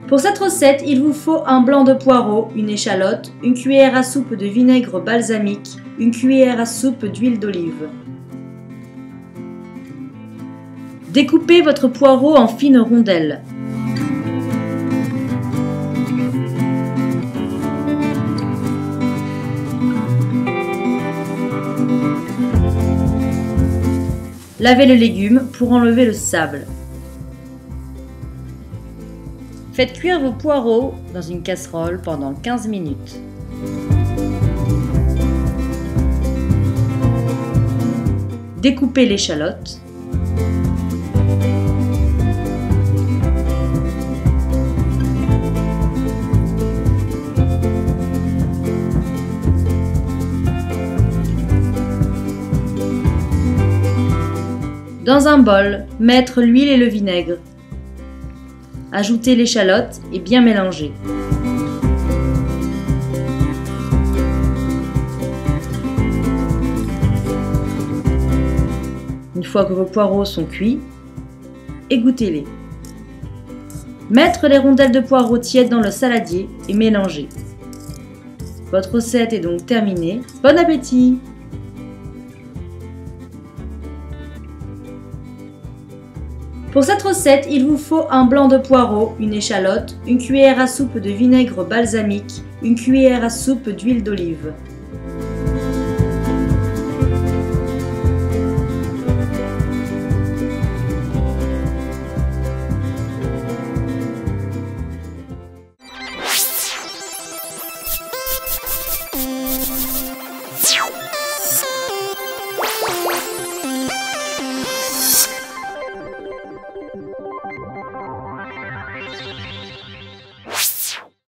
Pour cette recette, il vous faut un blanc de poireau, une échalote, une cuillère à soupe de vinaigre balsamique, une cuillère à soupe d'huile d'olive. Découpez votre poireau en fines rondelles. Lavez le légume pour enlever le sable. Faites cuire vos poireaux dans une casserole pendant 15 minutes. Découpez l'échalote. Dans un bol, mettre l'huile et le vinaigre. Ajoutez l'échalote et bien mélanger. Une fois que vos poireaux sont cuits, égouttez-les. Mettre les rondelles de poireaux tièdes dans le saladier et mélanger. Votre recette est donc terminée. Bon appétit! Pour cette recette, il vous faut un blanc de poireau, une échalote, une cuillère à soupe de vinaigre balsamique, une cuillère à soupe d'huile d'olive.